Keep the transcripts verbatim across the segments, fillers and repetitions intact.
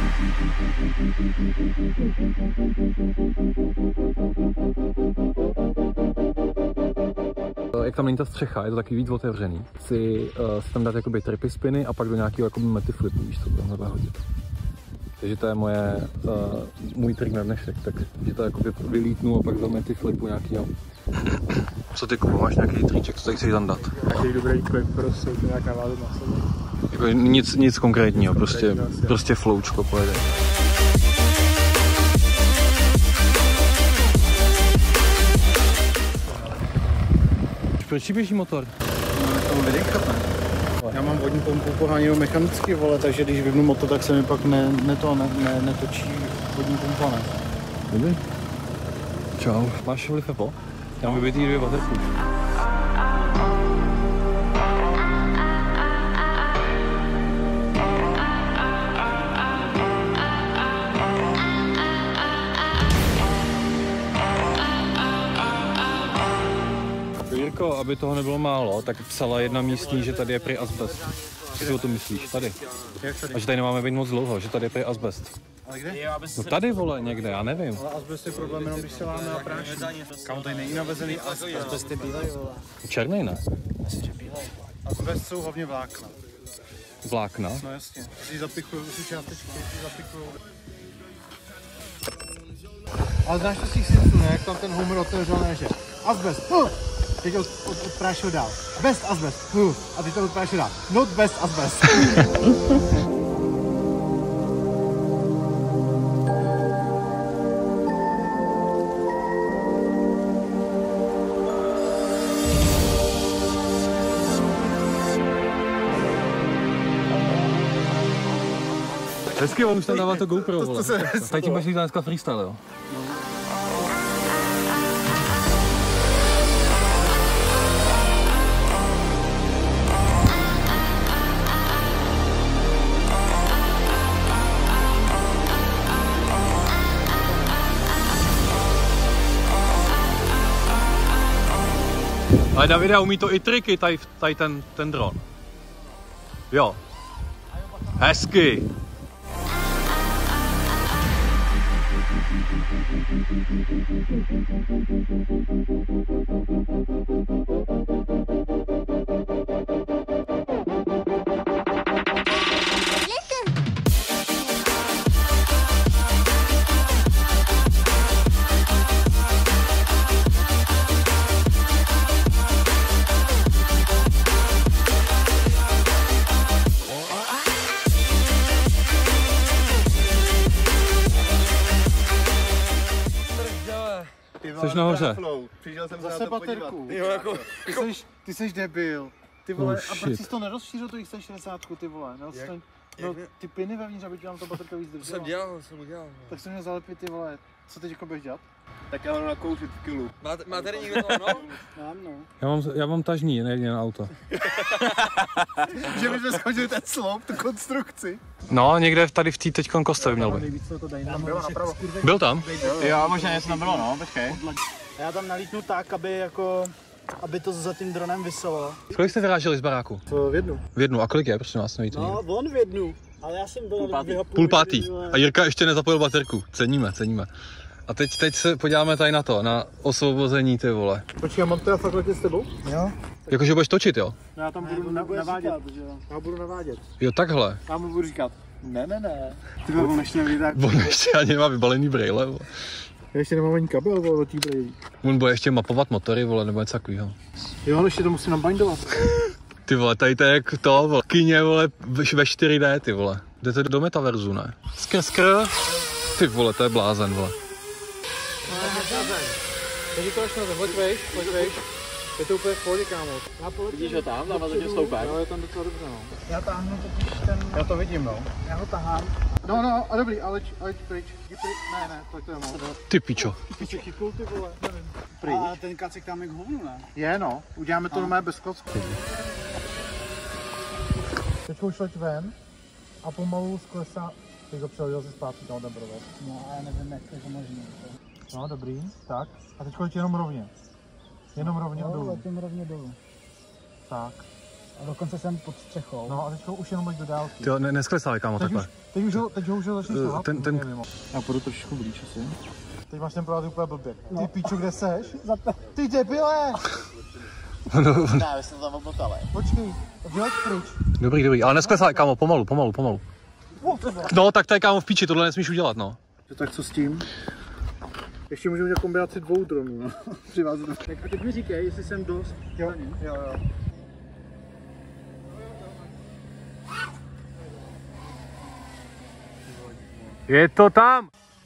Jak tam není ta střecha, je to taky víc otevřený. Si, uh, si tam dát jakoby tripy spiny a pak do nějakého jakoby mety flipu, víš co, takhle hodit. Takže to je moje, uh, můj trik na dnešek, tak že to jakoby vylítnu a pak do mety flipu nějakýho. Co ty, Kubo, máš nějaký triček, co tady chceš tam dát? Nějaký dobrý klip, prostě to nějak navázat na sebe. Jako nic, nic konkrétního, prostě, prostě flowčko pojede. Proč ti běží motor? No, vydechat, ne? Já mám vodní pompu poháněnou mechanicky, vole, takže když vypnu motor, tak se mi pak ne, ne to, ne, ne, netočí vodní pompa, ne? Dobrý. Čau. Máš vliv Apple? Já mám vybitý dvě baterky. Jirko, aby toho nebylo málo, tak psala jedna místní, že tady je prý azbest. Co si o tom myslíš? Tady. Jak tady? A že tady nemáme být moc dlouho, že tady je prý azbest. Ale kde? No tady, vole, někde, já nevím. Ale azbest je problém jenom, když se láme a práší. Kam tady není navezený azbest je bílej, vole. Černý, ne? Myslím, že bílej. Azbest jsou hlavně vlákna. Vlákna? No jasně. Si zapikuju, si částečky, si zapikuju. Ale znáš to z těch Simpsonů, ne? Jak tam ten Homer otevřel, ne, že azbest, huh! Teď od, od, odprášil dál. Best azbest, huh! A teď to odprášil dál. Not best azbest. Hezky, on už tam dává to GoPro, vole. Tady tím máš lítat dneska freestyle, jo? Ale Davide, umí to i triky, tady, tady ten, ten dron. Jo. Hezky. Jsi nahoře. Přišel jsem zase baterku. Jo, jako, ty, seš, ty seš debil. Ty vole, oh, a proč jsi to nerozšířil, tu X šedesát, ty vole? No, jak, no ty piny vevnitř, aby ti vám to baterka víc držela. To jsem dělal, jsem udělal. Tak jsem měl zalepit, ty vole. Co teď jako budeš dělat? Tak já mám nakouřit v kilu. Máte, má tady někdo to, no? Mám, no. Já mám, já mám tažní, ne jen auto. Že my jsme skončili ten sloup, tu konstrukci. No, někde tady v té teďkon koste by měl být. Byl tam? Jo, možná něco tam bylo, no, počkej. A já tam nalítnu tak, aby jako, aby to za tím dronem viselo. Kolik jste vyráželi z baráku? V jednu. V jednu, a kolik je, prosím vás, nevíte? No, on v jednu, ale já jsem byl půl pátý. Půl pátý. A Jirka ještě nezapojil baterku. Ceníme, ceníme. A teď, teď se podíváme tady na to, na osvobození, ty vole. Počkej, já mám teda fakt letět s tebou? Jo. Jakože budeš točit, jo? No, já tam budu ne, navádět. Říkat, že jo? Já budu navádět. Jo, takhle. Já mu budu říkat, ne, ne, ne. Ty on ještě neví tak. On ještě ani nemá vybalený brejle, vole. Já ještě nemám ani kabel, vole, do té brejlí. On bude ještě mapovat motory, vole, nebo něco takového. Jo, ale ještě to musím nabindovat. Ty vole, tady to je jak to, vole, kyně, vole, ve čtyři dé, ty vole. Jdete do metaverzu, ne? Skr, skr. Ty vole, to je blázen, vole. Takže to až na to, pojď vejš, pojď vejš. Je to úplně v pohodě, kámo. Vidíš ho tam, tam zatím stoupá. Jo, je tam docela dobře, no. Já táhnu totiž ten... Já to vidím, no. Já ho tahám. No, no, a dobrý, aleď, aleď pryč. Jdi pryč. Ne, ne, tak to je moc. Ty pičo. Ty pičo chytnul, ty vole, nevím. Pryč. A ten kacek tam je k hovnu, ne? Je, no. Uděláme to normálně bez klocku. Teď už leď ven a pomalu z klesa... Teď ho přehodil se zpátky, tam ten provod. No a já nevím, jak to je možné. No, dobrý, tak. A teď leď jenom rovně. Jenom rovně no, dolů. letím rovně dolů. Tak. A dokonce jsem pod střechou. No a teď už jenom do dálky. Ty jo, ne, nesklesávej, kámo, Teď takhle. už, teď už ho, teď ho už ho začne šlahat. Ten, ten, Já půjdu trošičku blíž asi. Teď máš ten provázek úplně blbě. Ty píčo, kde seš? Ty debile! Ne, vy jste tam obotali. Počkej, vyleď pryč. Dobrý, dobrý, ale nesklesávej, kámo, pomalu, pomalu, pomalu. No, tak to je, kámo, v píči, tohle nesmíš udělat, no. Tak co s tím? Ještě můžeme udělat kombinaci dvou dronů, no. Tak a teď mi říkej, jestli jsem dost. Jo, jo, jo. Je to tam!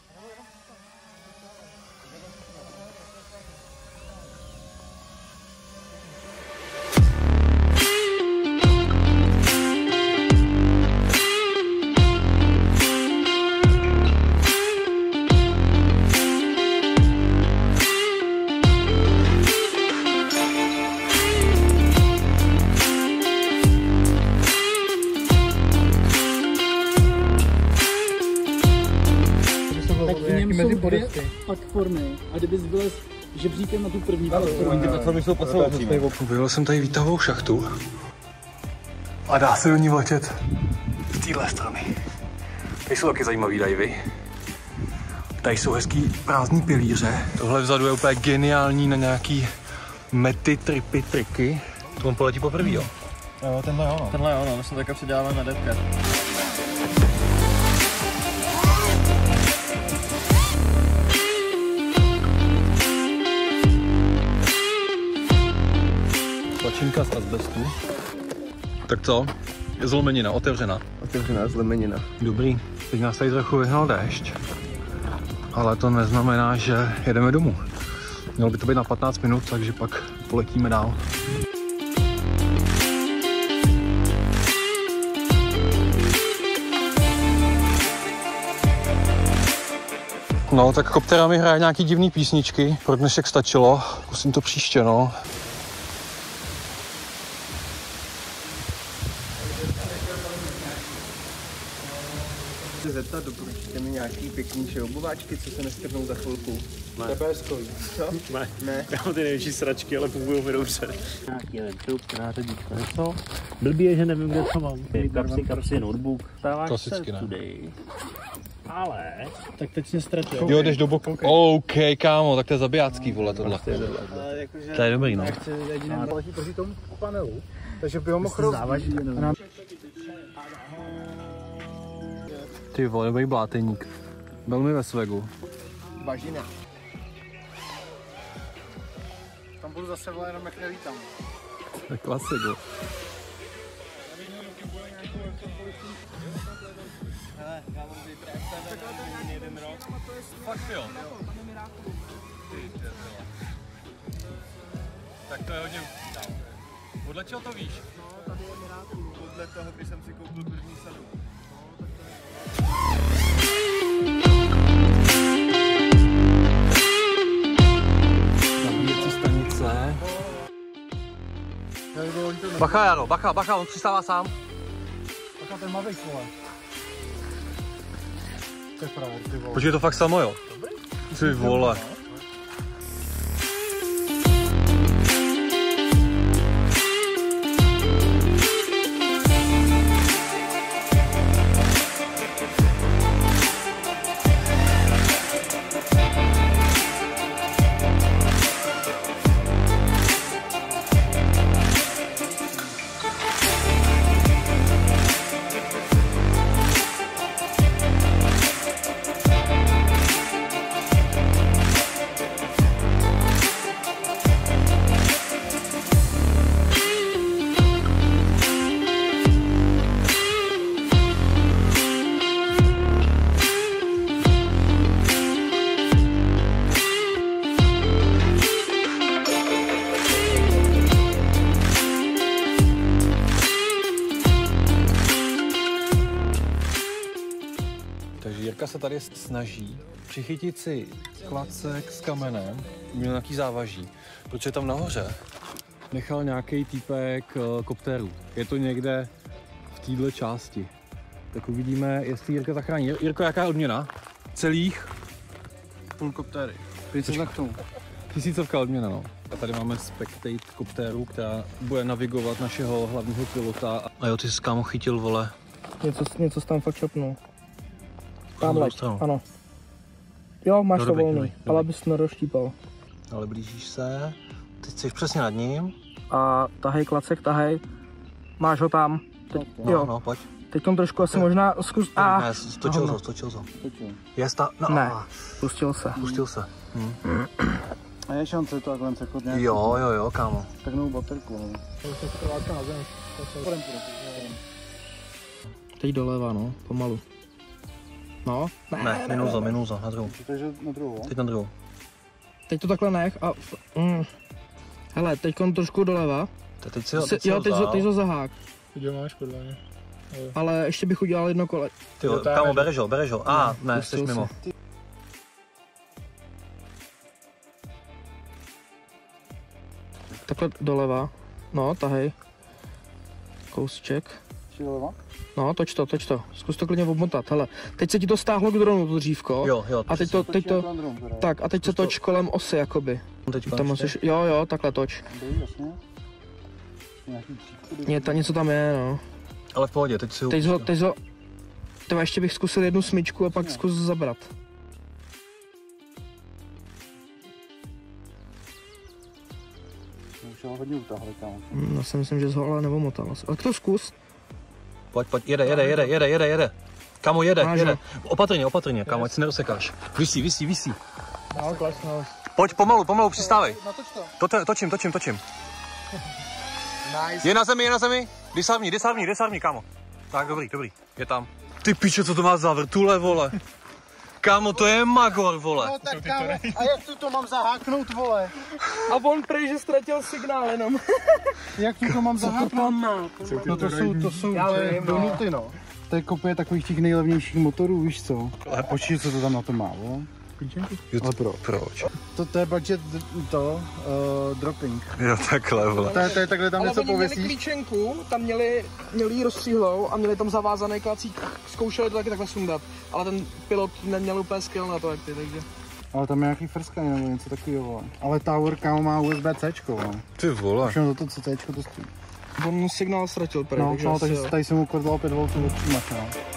Tak v něm jsou dvě platformy a kdybys vylez žebříkem na tu první platformu. Ty platformy jsou posouvací. Objevil jsem tady výtahovou šachtu a dá se do ní vletět z téhle strany. Tady jsou taky zajímavý divy. Tady jsou hezký prázdný pilíře. Tohle vzadu je úplně geniální na nějaký mety, tripy, triky. To on poletí poprvé, jo? Jo, tenhle jo, no. Tenhle jo, no, my jsme taky předěláme na devka. Tlačinka z azbestu. Tak co? Je zlomenina, otevřená. Otevřená zlomenina. Dobrý. Teď nás tady trochu vyhnal déšť. Ale to neznamená, že jedeme domů. Mělo by to být na patnáct minut, takže pak poletíme dál. No, tak Koptera mi hraje nějaký divný písničky. Pro dnešek stačilo. Zkusím to příště, no. Chci zeptat, doporučíte mi nějaký pěknější obuváčky, co se nestrhnou za chvilku? Tebeskový. Co? Ne. Ne. Já mám ty největší sračky, ale fungují mi dobře. Nějaký laptop, nářadíčko, něco. Blbý je, že nevím, kde to mám. Kapsy, kapsy, notebook. Stáváš Klasicky, se ne? today. Ale... Tak teď mě ztratil. Jo, jdeš do boku. OK, kámo, tak to je zabijácký, vole, tohle. Ale jakože... To je dobrý, no. Chci jediný... Letí proti tomu panelu, takže by ho mohl rozbít. Ty vole, dobrý bláteník. Velmi ve svegu. Bažina. Tam budu zase vole, jenom jak nelítám. To je klasik, jo. Hele, já mám vyprávět jeden rok. Fakt jo. Tak to je hodně účinná. Podle čeho to víš? Podle toho, když jsem si koupil první sadu. Zabíjecí stanice. Bacha, Jano, bacha, bacha, on přistává sám. Bacha, ten Mavic, vole. To je pravda, ty vole. Počkej, je to fakt samo, jo? Ty vole. Takže Jirka se tady snaží přichytit si klacek s kamenem, měl nějaký závaží, protože tam nahoře nechal nějaký týpek koptéru. Je to někde v této části. Tak uvidíme, jestli Jirka zachrání. Jirko, jaká je odměna? Celých? Půl koptéry. Tisícovka odměna, no. A tady máme Spectate koptéru, která bude navigovat našeho hlavního pilota. A jo, ty jsi kámo chytil, vole. Něco, něco jsi tam fakt čopnul. Na Tamhle, stranu. ano. Jo, máš No, to dobrý, volný, dobrý, ale dobrý. abys to neroštípal. Ale blížíš se. Teď jsi přesně nad ním. A tahej klacek, tahej. Máš ho tam. Teď, No, jo. no, pojď. Teď tom trošku asi možná zkus... A, Ne, stočil to, stočil to. Je sta... No, ne, pustil se. pustil se. Hm. A je šance to takhle jako nějak... Jo, jo, jo, kámo. Tak novou baterku, no. Teď doleva, no, pomalu. No, ne, Ne, minuza, minuza, na druhou. Takže na druhou. Teď na druhou. Teď to takhle nech a... Mm. Hele, teď trošku doleva. Te- Teď si ho, Se, teď si jo, ho teď, vzal. zo, teď to zahák. Kde máš podle mě? Ale ještě bych udělal jedno kole. Ty jo, kámo, bereš ho, bereš ho. A, ne, jsi pustil mimo. se. Takhle doleva. No, tahej. Kousček. Šilova? No, toč to, toč to. Zkus to klidně obmotat. Hele, teď se ti to stáhlo k dronu, to dřívko. Jo, jo. A teď to, teď to, tak a teď se toč kolem osy, jakoby. Teď Tam musíš, jo, jo, takhle toč. Jasně. Nějaký třípku. Ně, ta, něco tam je, no. Ale v pohodě, teď si ho... Teď ho, teď ho, teda ještě bych zkusil jednu smyčku a pak zkus zabrat. Už ho hodně utáhli, kámo. Hm, já si myslím, že jsi ho ale neomotal. Ale to zkus. Pojď, pojď, jede, jede, jede, jede, jede, jede. Kámo, jede, Máš jede. ho. Opatrně, opatrně, kámo, ať si nerosekáš. Visí, visí, visí. No, klas, no. Pojď, pomalu, pomalu, přistávej. Natoč to. To, to, točím, točím, točím. Nice. Je na zemi, je na zemi. Disarmní, disarmní, disarmní, kámo. Tak, dobrý, dobrý, je tam. Ty piče, co to má za vrtule, vole. Kámo, to je magor, vole. No tak kámo, a jak tu to mám zaháknout, vole? A on prej, že ztratil signál jenom. Jak tu to mám zaháknout? No to jsou, to jsou Já že, vím, donuty, no. To je kopie takových těch nejlevnějších motorů, víš co? Ale počkej, co to tam na to má, vole? Ale pro. Proč? To, to je budget d- to, uh, dropping. Jo, takhle, vole. To je, to je takhle tam Ale něco oni měli pověsíš. klíčenku, tam měli, měli jí rozstříhlou a měli tam zavázaný klacík. Zkoušeli to taky takhle sundat, ale ten pilot neměl úplně skill na to, jak ty, takže. Ale tam je nějaký frskaj nebo něco takového, vole. Ale Tower kámo má U S B C, vole. Ty vole. Všechno za to, co C to stojí. On signál ztratil prej, No, takže no asi takže jo. tady jsem mu ukradl pět voltů od přímače, no.